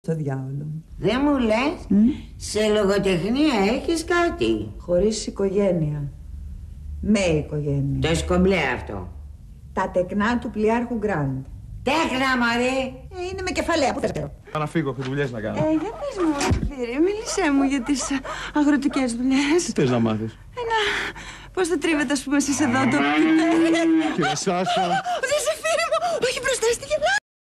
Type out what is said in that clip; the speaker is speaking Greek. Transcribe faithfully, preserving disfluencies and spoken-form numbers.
Στο διάολο. Δεν μου λες, mm? σε λογοτεχνία έχεις κάτι? Χωρίς οικογένεια. Με οικογένεια. Το σκομπλέ αυτό. Τα τεκνά του πλοιάρχου Γκραντ. Τέκνα, μωρέ. Ε, είναι με κεφαλαία, που θες κάνω. Θα να φύγω, έχω δουλειές να κάνω. Ε, για πες μου, Φύρη, μίλησέ μου για τις αγροτικές δουλειές. Τι θες να μάθεις? Ένα, πώς θα τρίβεται, ας πούμε, εσείς εδώ το πιπέρι. Κύριε Σάσα.